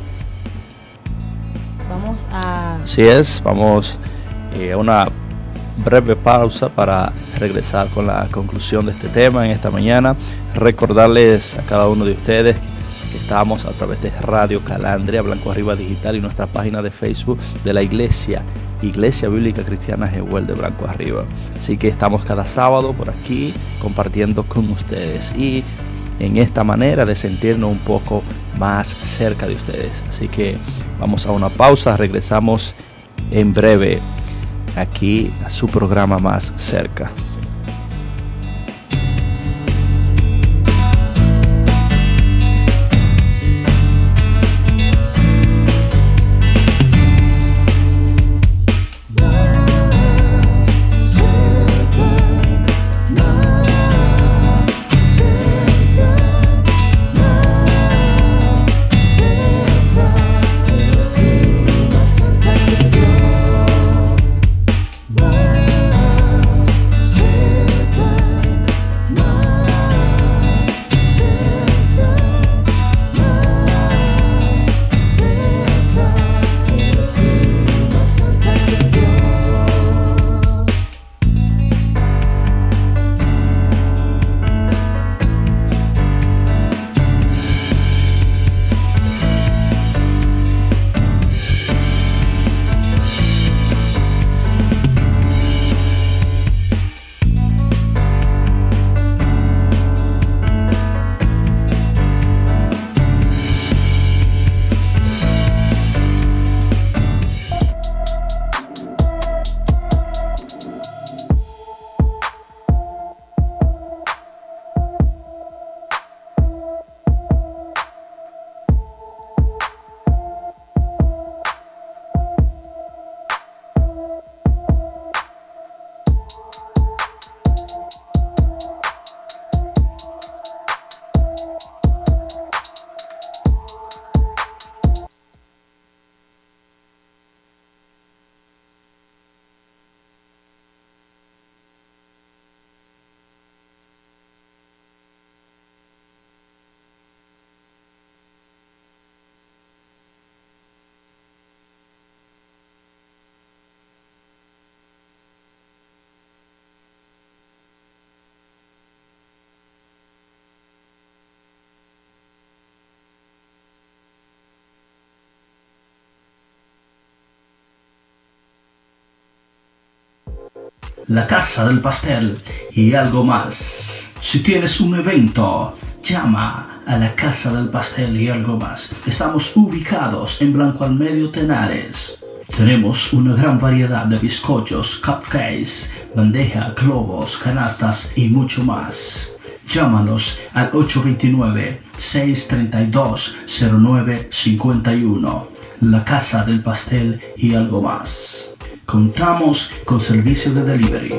Vamos a... Así es, vamos eh, a una breve pausa para regresar con la conclusión de este tema en esta mañana. Recordarles a cada uno de ustedes que estamos a través de Radio Calandria, Blanco Arriba Digital, y nuestra página de Facebook de la Iglesia, Iglesia Bíblica Cristiana Jehuel de Blanco Arriba. Así que estamos cada sábado por aquí compartiendo con ustedes y en esta manera de sentirnos un poco más cerca de ustedes. Así que vamos a una pausa, regresamos en breve aquí a su programa Más Cerca. Más la casa del pastel y algo más. Si tienes un evento, llama a la casa del pastel y algo más. Estamos ubicados en Blanco al Medio Tenares. Tenemos una gran variedad de bizcochos, cupcakes, bandeja, globos, canastas y mucho más. Llámanos al ocho dos nueve, seis tres dos, cero nueve cinco uno. La casa del pastel y algo más. Contamos con servicio de delivery.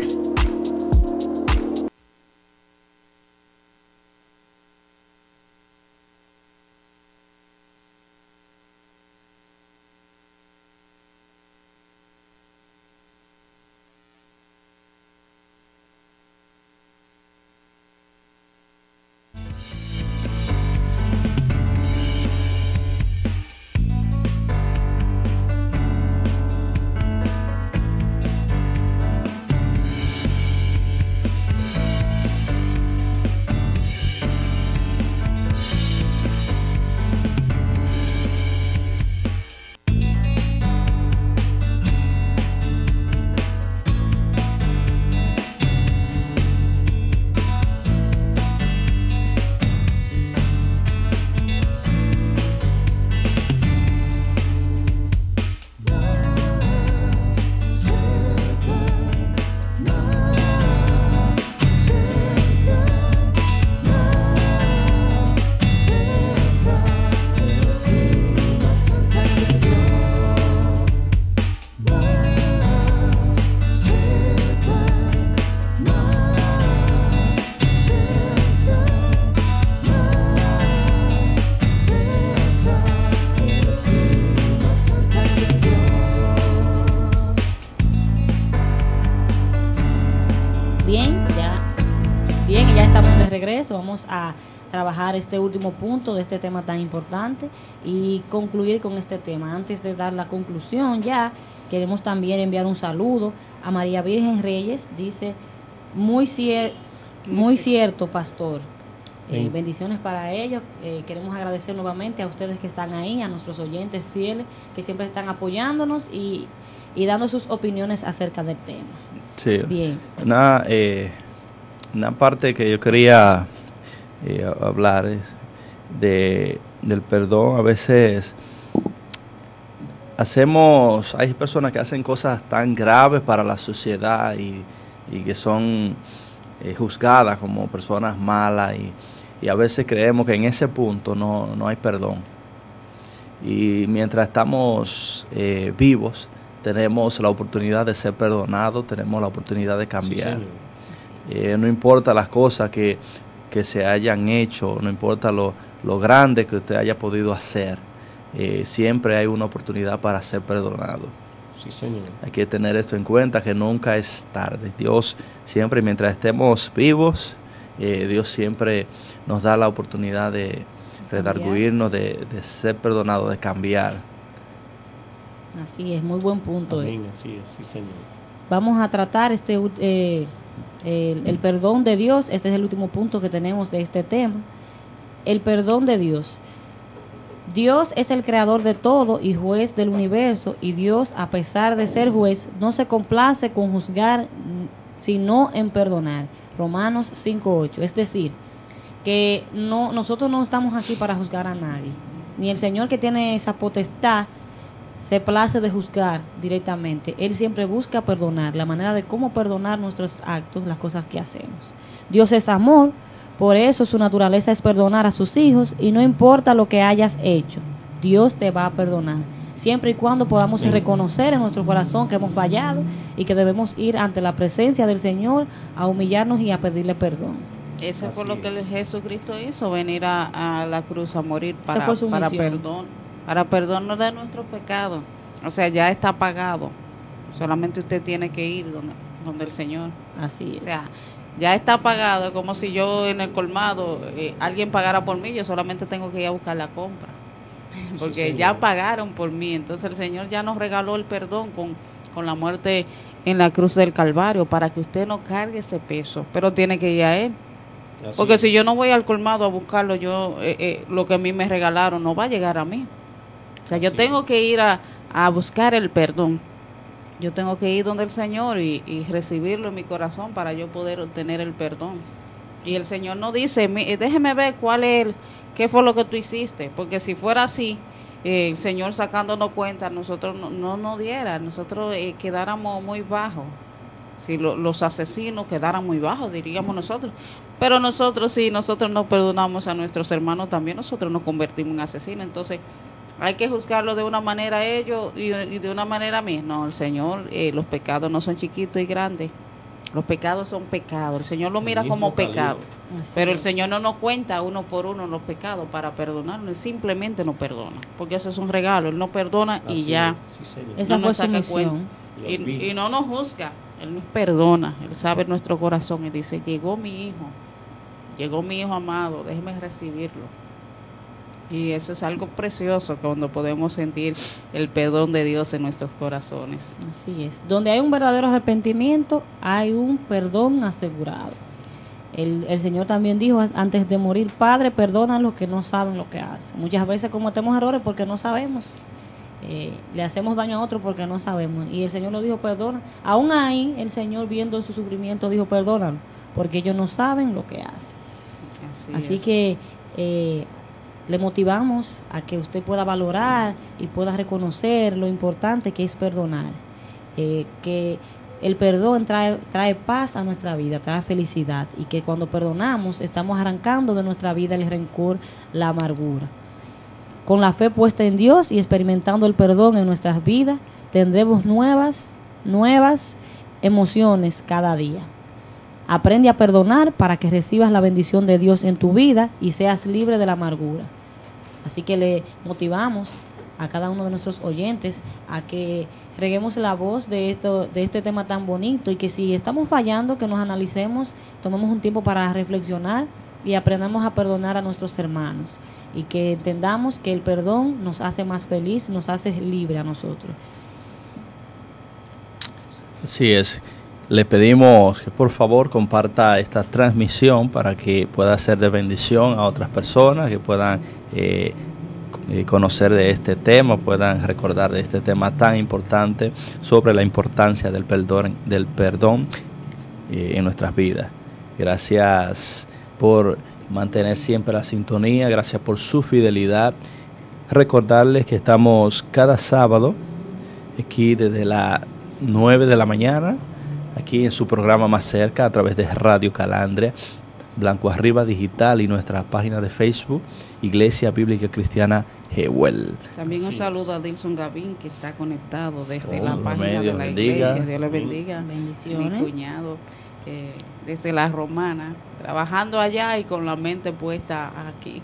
Regreso, vamos a trabajar este último punto de este tema tan importante y concluir con este tema. Antes de dar la conclusión ya, queremos también enviar un saludo a María Virgen Reyes. Dice, muy, cier muy cierto, pastor. Eh, bendiciones para ellos. Eh, queremos agradecer nuevamente a ustedes que están ahí, a nuestros oyentes fieles que siempre están apoyándonos y, y dando sus opiniones acerca del tema. Sí. Bien. Una, eh, una parte que yo quería eh, hablar es de, del perdón. A veces hacemos, hay personas que hacen cosas tan graves para la sociedad y, y que son eh, juzgadas como personas malas y, y a veces creemos que en ese punto no, no hay perdón. Y mientras estamos eh, vivos, tenemos la oportunidad de ser perdonados, tenemos la oportunidad de cambiar. Sí, eh, no importa las cosas que, que se hayan hecho, no importa lo, lo grande que usted haya podido hacer, eh, siempre hay una oportunidad para ser perdonado. Sí, señor. Hay que tener esto en cuenta, que nunca es tarde. Dios siempre, mientras estemos vivos, eh, Dios siempre nos da la oportunidad de redarguirnos, de, de ser perdonados, de cambiar. Así es, muy buen punto. Amén, así es, sí, señor. Vamos a tratar este eh, el, el perdón de Dios. Este es el último punto que tenemos de este tema. El perdón de Dios. Dios es el creador de todo y juez del universo, y Dios, a pesar de ser juez, no se complace con juzgar, sino en perdonar. Romanos cinco ocho. Es decir, que no, nosotros no estamos aquí para juzgar a nadie, ni el Señor, que tiene esa potestad, se place de juzgar directamente. Él siempre busca perdonar, la manera de cómo perdonar nuestros actos, las cosas que hacemos. Dios es amor, por eso su naturaleza es perdonar a sus hijos, y no importa lo que hayas hecho, Dios te va a perdonar, siempre y cuando podamos reconocer en nuestro corazón que hemos fallado y que debemos ir ante la presencia del Señor a humillarnos y a pedirle perdón. Eso es por lo que el Jesucristo hizo, venir a, a la cruz a morir para, para perdón, para perdón de nuestros pecados. O sea, ya está pagado. Solamente usted tiene que ir donde, donde el Señor. Así es. O sea, ya está pagado, como si yo en el colmado, eh, alguien pagara por mí, yo solamente tengo que ir a buscar la compra. Porque sí, ya pagaron por mí. Entonces el Señor ya nos regaló el perdón con, con la muerte en la cruz del Calvario, para que usted no cargue ese peso, pero tiene que ir a Él. Así Porque es. Si yo no voy al colmado a buscarlo, yo eh, eh, lo que a mí me regalaron no va a llegar a mí. O sea, Así yo tengo es. que ir a, a buscar el perdón. yo tengo que ir donde el Señor y, y recibirlo en mi corazón para yo poder obtener el perdón. Y el Señor no dice, déjeme ver cuál es el, qué fue lo que tú hiciste, porque si fuera así, eh, el Señor sacándonos cuenta, nosotros no nos no diera, nosotros eh, quedáramos muy bajos. Si lo, los asesinos quedaran muy bajos, diríamos nosotros. Pero nosotros, si nosotros no perdonamos a nuestros hermanos, también nosotros nos convertimos en asesinos. Entonces, hay que juzgarlo de una manera a ellos y, y de una manera a mí. No, el Señor, eh, los pecados no son chiquitos y grandes. Los pecados son pecados. El Señor lo mira como pecado. Pero el Señor no nos cuenta uno por uno los pecados para perdonarnos. Él simplemente nos perdona. Porque eso es un regalo. Él nos perdona y ya. Esa fue su misión. Y, y no nos juzga. Él nos perdona. Él sabe nuestro corazón y dice, llegó mi hijo. Llegó mi hijo amado. Déjeme recibirlo. Y eso es algo precioso cuando podemos sentir el perdón de Dios en nuestros corazones. Así es. Donde hay un verdadero arrepentimiento, hay un perdón asegurado. El, el Señor también dijo antes de morir, Padre, perdona a los que no saben lo que hacen. Muchas veces cometemos errores porque no sabemos. Eh, le hacemos daño a otro porque no sabemos. Y el Señor lo dijo, perdona. Aún ahí, el Señor viendo su sufrimiento dijo, perdónalo, porque ellos no saben lo que hacen. Así, Así que... Eh, le motivamos a que usted pueda valorar y pueda reconocer lo importante que es perdonar, eh, que el perdón trae, trae paz a nuestra vida, trae felicidad, y que cuando perdonamos estamos arrancando de nuestra vida el rencor, la amargura. Con la fe puesta en Dios y experimentando el perdón en nuestras vidas, tendremos nuevas, nuevas emociones cada día. Aprende a perdonar para que recibas la bendición de Dios en tu vida y seas libre de la amargura. Así que le motivamos a cada uno de nuestros oyentes a que reguemos la voz de esto, de este tema tan bonito, y que si estamos fallando, que nos analicemos, tomemos un tiempo para reflexionar y aprendamos a perdonar a nuestros hermanos, y que entendamos que el perdón nos hace más feliz, nos hace libre a nosotros. Así es. Le pedimos que por favor comparta esta transmisión para que pueda ser de bendición a otras personas, que puedan eh, conocer de este tema, puedan recordar de este tema tan importante sobre la importancia del perdón, del perdón eh, en nuestras vidas. Gracias por mantener siempre la sintonía, gracias por su fidelidad. Recordarles que estamos cada sábado aquí desde las nueve de la mañana, aquí en su programa Más Cerca, a través de Radio Calandria, Blanco Arriba Digital, y nuestra página de Facebook, Iglesia Bíblica Cristiana Jewel. También Así un saludo es. a Dilson Gavín, que está conectado desde Oh, la página Dios de la bendiga. iglesia. Dios le bendiga. Bendiciones. Mi cuñado, eh, desde la Romana, trabajando allá y con la mente puesta aquí.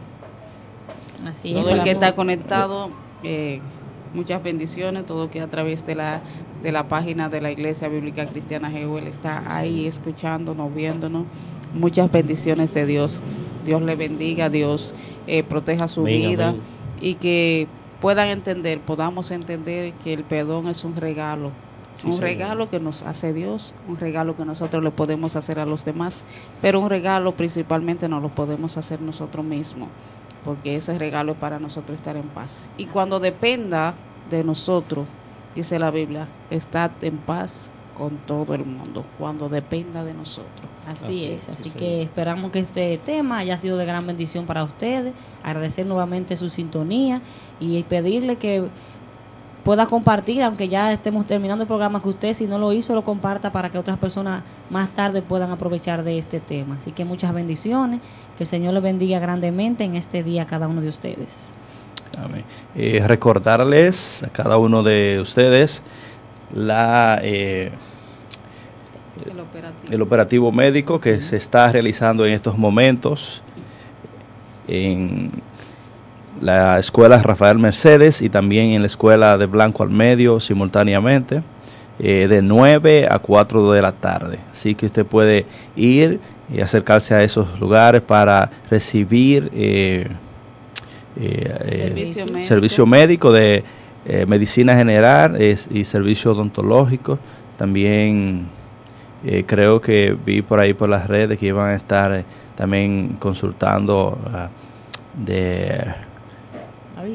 Así Todo es, el que para- está conectado, eh, muchas bendiciones. Todo que a través de la de la página de la Iglesia Bíblica Cristiana Jewel está ahí escuchándonos, viéndonos. Muchas bendiciones de Dios. Dios le bendiga, Dios eh, proteja su Amén, vida, amén. y que puedan entender, podamos entender que el perdón es un regalo. Sí, un señor. regalo que nos hace Dios, un regalo que nosotros le podemos hacer a los demás, pero un regalo principalmente nos lo podemos hacer nosotros mismos, porque ese regalo es para nosotros estar en paz. Y cuando dependa de nosotros, dice la Biblia, estad en paz con todo el mundo, cuando dependa de nosotros. Así, Así es, es, así sí, que señor. esperamos que este tema haya sido de gran bendición para ustedes, agradecer nuevamente su sintonía y pedirle que pueda compartir, aunque ya estemos terminando el programa, que usted, si no lo hizo, lo comparta para que otras personas más tarde puedan aprovechar de este tema. Así que muchas bendiciones, que el Señor les bendiga grandemente en este día a cada uno de ustedes. Amén. Eh, recordarles a cada uno de ustedes la eh, El operativo. el operativo médico que se está realizando en estos momentos en la escuela Rafael Mercedes y también en la escuela de Blanco al Medio simultáneamente, eh, de nueve a cuatro de la tarde. Así que usted puede ir y acercarse a esos lugares para recibir eh, eh, eh, Servicio médico. servicio médico de eh, medicina general es, y servicio odontológico. También eh, creo que vi por ahí por las redes que iban a estar eh, también consultando uh, de, ¿La vista?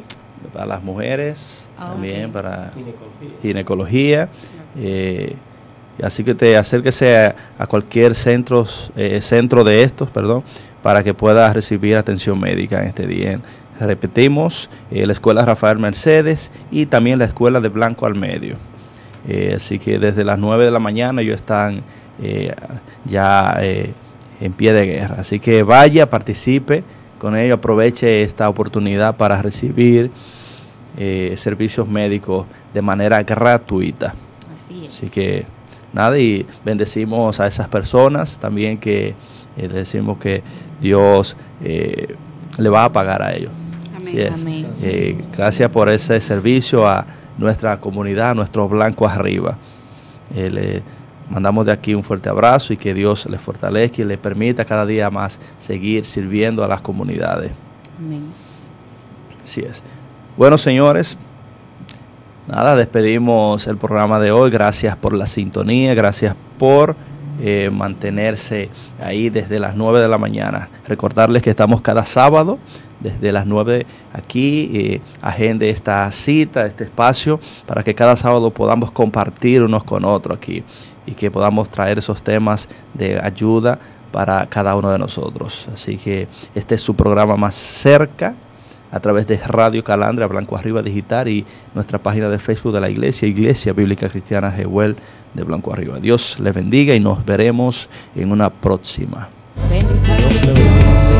para las mujeres, Ah, también ok. para ginecología. Eh, así que te acérquese a, a cualquier centros, eh, centro de estos, perdón, para que pueda recibir atención médica en este día. Repetimos, eh, la Escuela Rafael Mercedes y también la Escuela de Blanco al Medio. Eh, así que desde las nueve de la mañana ellos están eh, ya eh, en pie de guerra. Así que vaya, participe con ellos, aproveche esta oportunidad para recibir eh, servicios médicos de manera gratuita. Así es. Así que nada, y bendecimos a esas personas también que eh, le decimos que Dios eh, le va a pagar a ellos. Amén. Así es. Amén. Eh, gracias por ese servicio a nuestra comunidad, a nuestro blanco arriba. Eh, le mandamos de aquí un fuerte abrazo y que Dios le fortalezca y le permita cada día más seguir sirviendo a las comunidades. Amén. Así es. Bueno, señores, nada, despedimos el programa de hoy. Gracias por la sintonía, gracias por eh, mantenerse ahí desde las nueve de la mañana. Recordarles que estamos cada sábado desde las nueve aquí, eh, agende esta cita, este espacio, para que cada sábado podamos compartir unos con otros aquí y que podamos traer esos temas de ayuda para cada uno de nosotros. Así que este es su programa más cerca, a través de Radio Calandria, Blanco Arriba Digital y nuestra página de Facebook de la Iglesia, Iglesia Bíblica Cristiana Jehuel de Blanco Arriba. Dios les bendiga y nos veremos en una próxima. Bendiciones. Dios le bendiga.